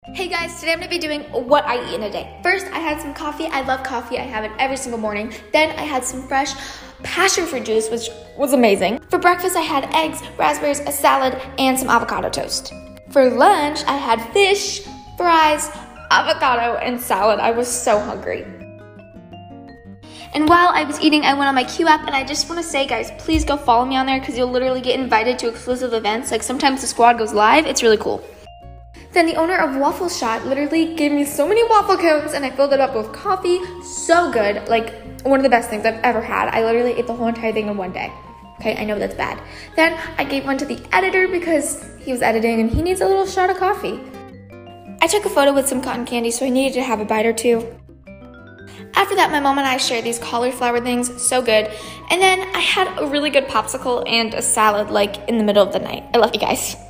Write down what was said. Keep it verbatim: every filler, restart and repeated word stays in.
Hey guys, today I'm gonna be doing what I eat in a day. First, I had some coffee. I love coffee. I have it every single morning. Then I had some fresh passion fruit juice, which was amazing. For breakfast, I had eggs, raspberries, a salad, and some avocado toast. For lunch, I had fish, fries, avocado, and salad. I was so hungry. And while I was eating, I went on my Q app, and I just want to say, guys, please go follow me on there because you'll literally get invited to exclusive events. Like sometimes the squad goes live. It's really cool. Then the owner of Waffle Shot literally gave me so many waffle cones, and I filled it up with coffee. So good, like one of the best things I've ever had. I literally ate the whole entire thing in one day. Okay, I know that's bad. Then I gave one to the editor because he was editing and he needs a little shot of coffee. I took a photo with some cotton candy, so I needed to have a bite or two. After that, my mom and I shared these cauliflower things, so good. And then I had a really good popsicle and a salad like in the middle of the night. I love you guys.